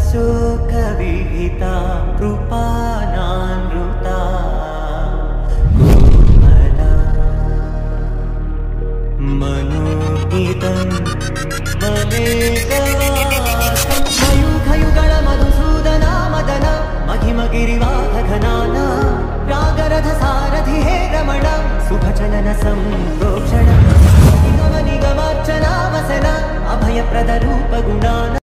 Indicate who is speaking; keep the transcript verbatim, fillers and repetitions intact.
Speaker 1: शोकविहिता कृपानानृता कोमला मनोगीतं ममेकवासं मयूखयुगल मधुसूदना मदन महिमगिरिवाहघनाना रागरथ सारथि हे रमण शुभचलन संप्रोक्षण निगम निगमार्चना वसन अभयप्रद रूप गुणान